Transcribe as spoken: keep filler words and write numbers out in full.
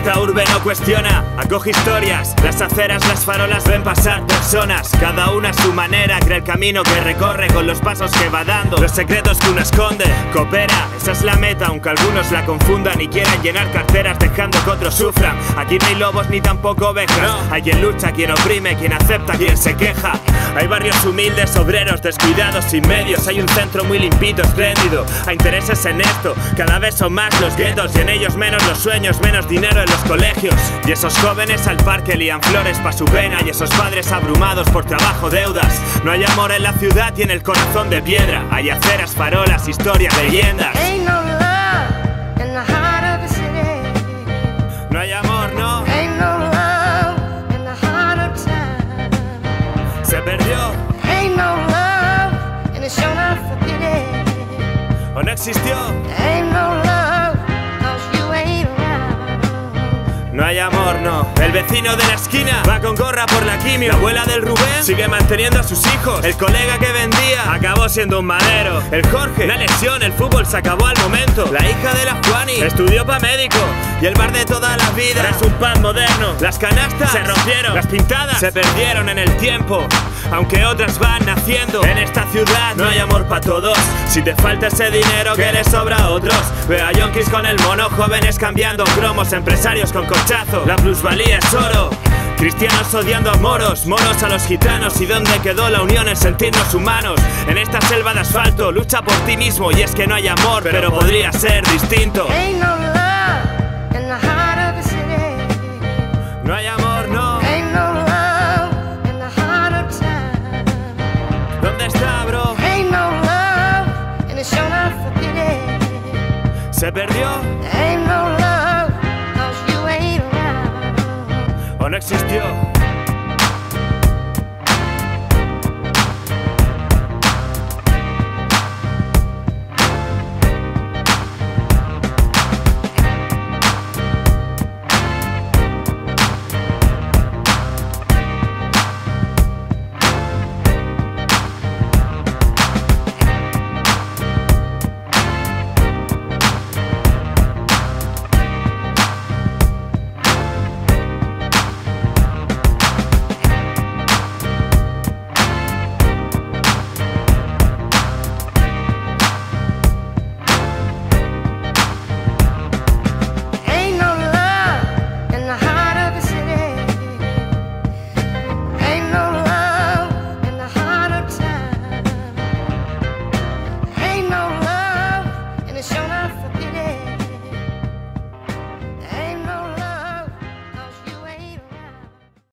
Esta urbe no cuestiona, acoge historias. Las aceras, las farolas ven pasar personas. Cada una a su manera cree el camino que recorre con los pasos que va dando, los secretos que uno esconde. Coopera, esa es la meta, aunque algunos la confundan y quieran llenar carteras dejando que otros sufran. Aquí no hay lobos ni tampoco ovejas, no. Hay quien lucha, quien oprime, quien acepta, quien se queja. Hay barrios humildes, obreros, descuidados, sin medios. Hay un centro muy limpito, espléndido. Hay intereses en esto, cada vez son más los guetos y en ellos menos los sueños, menos dinero en los colegios. Y esos jóvenes al parque lían flores pa' su pena, y esos padres abrumados por trabajo, deudas. No hay amor en la ciudad y en el corazón de piedra. Hay aceras, farolas, historias, leyendas. No hay amor, no. Se perdió. O no existió. No hay amor, no. El vecino de la esquina va con gorra por la quimio. La abuela del Rubén sigue manteniendo a sus hijos. El colega que vendía acabó siendo un madero. El Jorge, una lesión, el fútbol se acabó al momento. La hija de la Juani estudió pa' médico. Y el bar de toda la vida es un pan moderno. Las canastas se rompieron, las pintadas se perdieron en el tiempo. Aunque otras van naciendo, en esta ciudad no hay amor pa' todos. Si te falta ese dinero que les sobra a otros, ve a yonkis con el mono, jóvenes cambiando cromos, empresarios con corchazo. La plusvalía es oro. Cristianos odiando a moros, moros a los gitanos. ¿Y dónde quedó la unión en sentirnos humanos? En esta selva de asfalto, lucha por ti mismo. Y es que no hay amor, pero, pero podría ser distinto. No hay amor, no. ¿Dónde está, bro? ¿Se perdió? ¿O no existió? It's shown up for pity.